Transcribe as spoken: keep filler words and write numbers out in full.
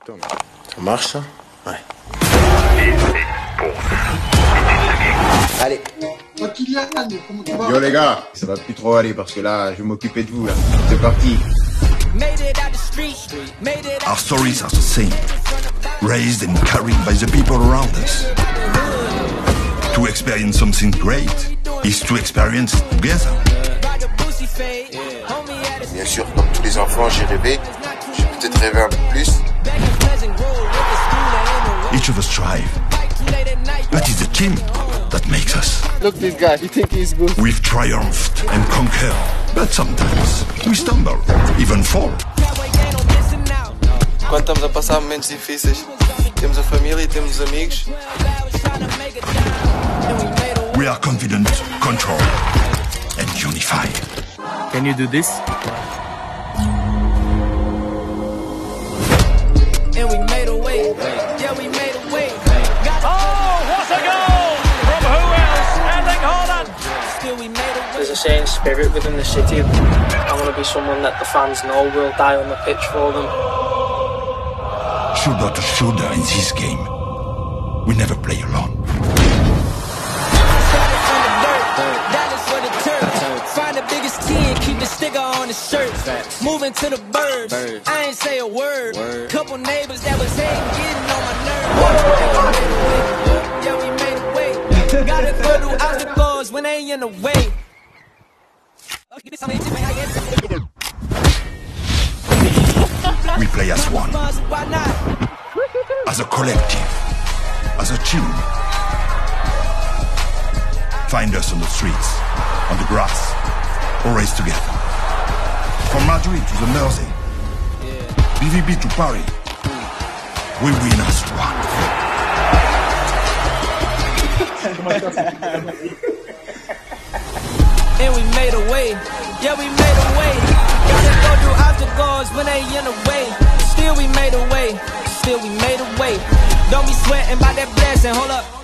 Putain, mais ça marche ça? Ouais. Allez. Yo les gars, ça va plus trop aller parce que là, je vais m'occuper de vous là. C'est parti. Our stories are the same, raised and carried by the people around us. To experience something great is to experience it together. Bien sûr, comme tous les enfants, j'ai rêvé. J'ai peut-être rêvé un peu plus. Each of us strive, but it's the team that makes us. Look this guy, you think he's good? We've triumphed and conquered, but sometimes we stumble, even fall. Quando estamos a passar momentos difíceis, temos a família e temos os amigos. We are confident, controlled, and unified. Can you do this? And we made a way. Yeah, we made a way. Oh, what a goal! From who else? Erling Haaland. Still we made a way. There's a certain spirit within the city. I want to be someone that the fans know will die on the pitch for them. Shoulder to shoulder in this game. We never play alone. Find the biggest key and keep the sticker on his shirt. Moving to the birds. Birds. I ain't say a word. word. Couple neighbors that was hating, getting on my nerves. Yeah, we made a way. Gotta go through obstacles when they ain't in the way. We play as one, as a collective, as a team. Find us on the streets, on the grass, or race together. From Madrid to the Mersey, B V B to Paris, we win as one. And we made a way, yeah, we made a way. Gotta go through obstacles when they in the way. Still we made a way, still we made a way. Don't be sweating by that blessing, hold up.